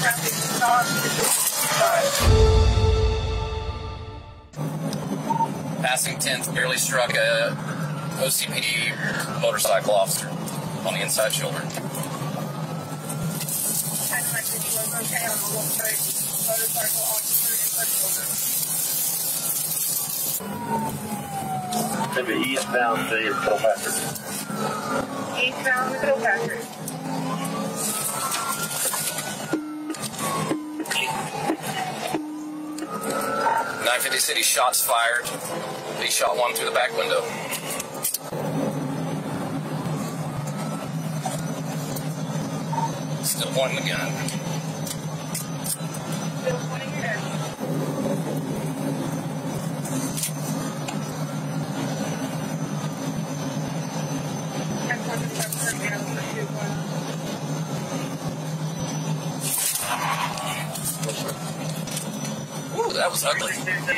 Passing 10th barely struck a OCPD motorcycle officer on the inside shoulder. 10 eastbound to Kilpatrick. Eastbound to Kilpatrick. .950 City, shots fired. He shot one through the back window. Still pointing the gun. Still pointing your gun. Ooh, that was ugly.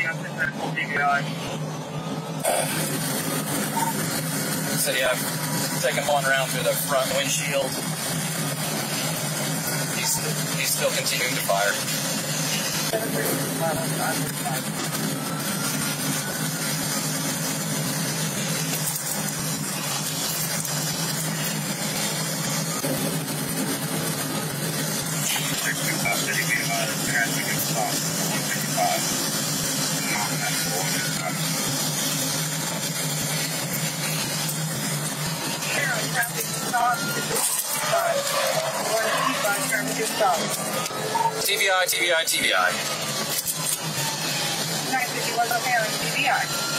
So yeah, I've taken one round through the front windshield. He's still continuing to fire. TBI, TBI, TBI. 950 was okay on TBI.